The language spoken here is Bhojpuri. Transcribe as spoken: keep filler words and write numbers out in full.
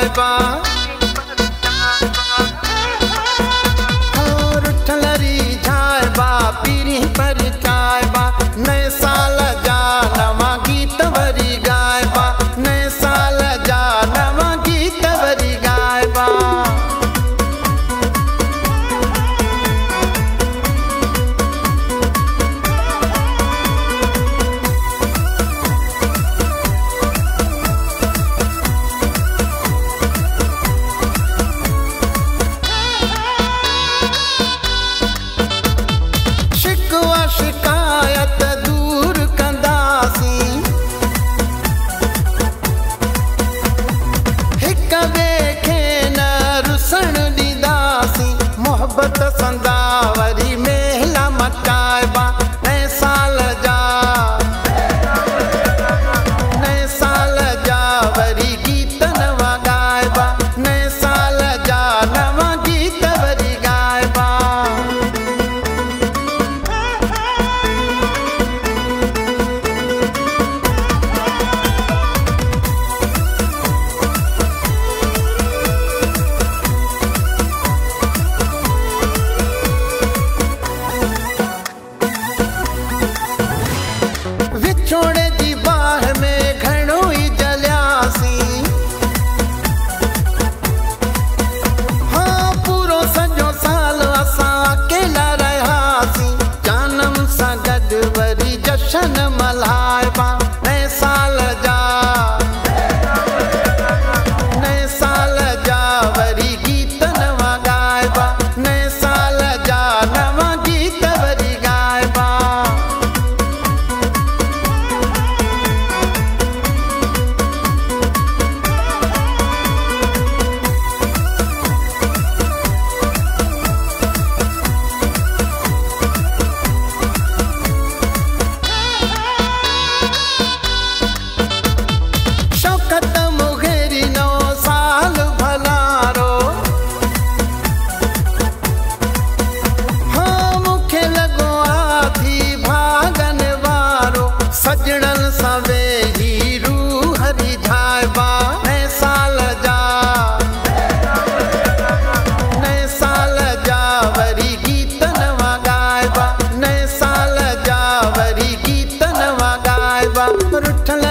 जायबा रुठलरी जायबा पीरी पर जायबा नए साल जा नवा गीत वरी गायबा नए साल जा नवा गीत वरी गायबा शिकायत दूर कंदासी हिक ॿिए खे न रुसण ॾींदासी मोहब्बत संदावरी मेला मटाइबा नए साल जा नए साल जा वरी गीत नवा गाइबा नए साल जा नवा गीत वरी गाइबा विछोड़े जी बाह में घणो ई जलियासी हाँ पूरो सॼो साल असां अकेला रहियासीं जानम सां गॾु वरी जशन मल्हाइबा नए साल जा नए साल जा वरी गीत नवा गाइबा नए साल जा नवा गीत वरी गाइबा शौकत मुगेरी नो साल भलारो हाँ मूंखे लॻो आथी भागन वारो सजणन सां वेही रूह रिझाइबा नए साल जा नए साल जा वरी गीत नवा गाइबा नए साल जा वरी गीत नवा गाइबा रुठल